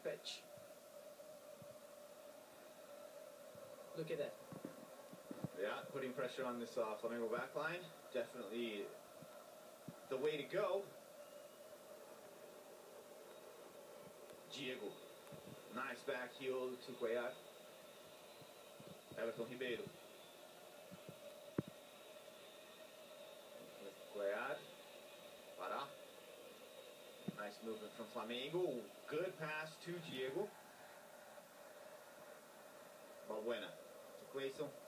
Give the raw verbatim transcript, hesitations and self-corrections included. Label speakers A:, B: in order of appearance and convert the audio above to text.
A: pitch. Look at that.
B: Yeah, putting pressure on this uh, Flamengo back line. Definitely the way to go. Diego. Nice back heel to Cuellar. Everton Ribeiro. With Cuellar. Pará. Nice movement from Flamengo. Good pass to Diego. Balbuena. To Clayson.